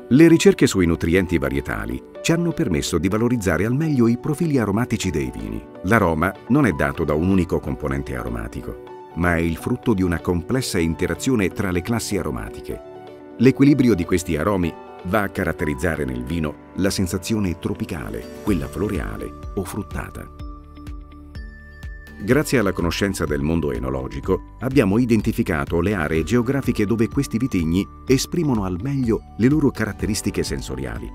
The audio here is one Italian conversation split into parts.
Le ricerche sui nutrienti varietali ci hanno permesso di valorizzare al meglio i profili aromatici dei vini. L'aroma non è dato da un unico componente aromatico, ma è il frutto di una complessa interazione tra le classi aromatiche. L'equilibrio di questi aromi va a caratterizzare nel vino la sensazione tropicale, quella floreale o fruttata. Grazie alla conoscenza del mondo enologico, abbiamo identificato le aree geografiche dove questi vitigni esprimono al meglio le loro caratteristiche sensoriali.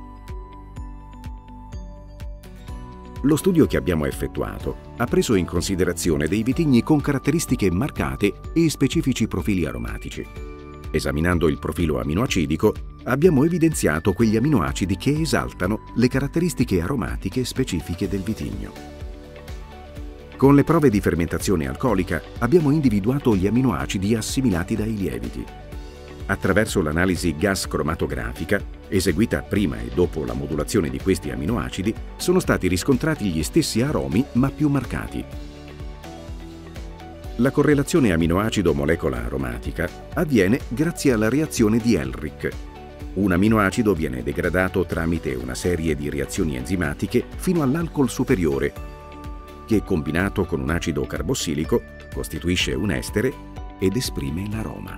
Lo studio che abbiamo effettuato ha preso in considerazione dei vitigni con caratteristiche marcate e specifici profili aromatici. Esaminando il profilo aminoacidico, abbiamo evidenziato quegli aminoacidi che esaltano le caratteristiche aromatiche specifiche del vitigno. Con le prove di fermentazione alcolica abbiamo individuato gli aminoacidi assimilati dai lieviti. Attraverso l'analisi gas cromatografica, eseguita prima e dopo la modulazione di questi aminoacidi, sono stati riscontrati gli stessi aromi ma più marcati. La correlazione aminoacido-molecola aromatica avviene grazie alla reazione di Ehrlich. Un aminoacido viene degradato tramite una serie di reazioni enzimatiche fino all'alcol superiore, che combinato con un acido carbossilico costituisce un estere ed esprime l'aroma.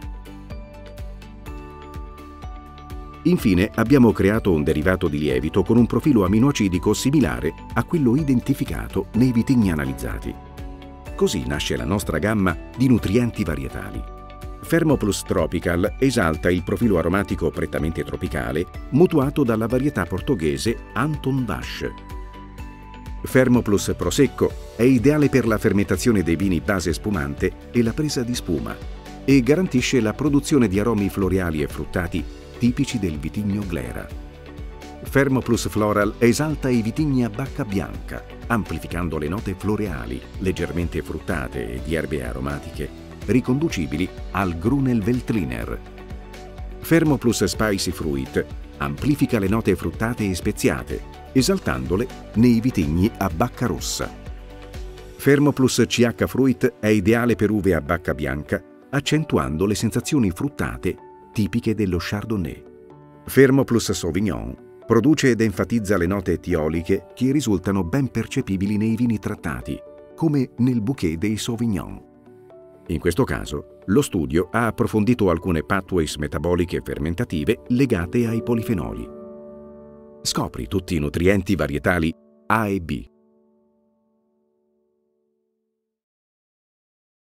Infine abbiamo creato un derivato di lievito con un profilo aminoacidico similare a quello identificato nei vitigni analizzati. Così nasce la nostra gamma di nutrienti varietali. Fermoplus Tropical esalta il profilo aromatico prettamente tropicale mutuato dalla varietà portoghese Anton Vache. Fermoplus Prosecco è ideale per la fermentazione dei vini base spumante e la presa di spuma e garantisce la produzione di aromi floreali e fruttati tipici del vitigno Glera. Fermoplus Floral esalta i vitigni a bacca bianca, amplificando le note floreali, leggermente fruttate e di erbe aromatiche, riconducibili al Grüner Veltliner. Fermoplus Spicy Fruit amplifica le note fruttate e speziate, esaltandole nei vitigni a bacca rossa. Fermoplus CH Fruit è ideale per uve a bacca bianca, accentuando le sensazioni fruttate tipiche dello Chardonnay. Fermoplus Sauvignon produce ed enfatizza le note etioliche che risultano ben percepibili nei vini trattati, come nel bouquet dei Sauvignon. In questo caso, lo studio ha approfondito alcune pathways metaboliche fermentative legate ai polifenoli. Scopri tutti i nutrienti varietali A e B.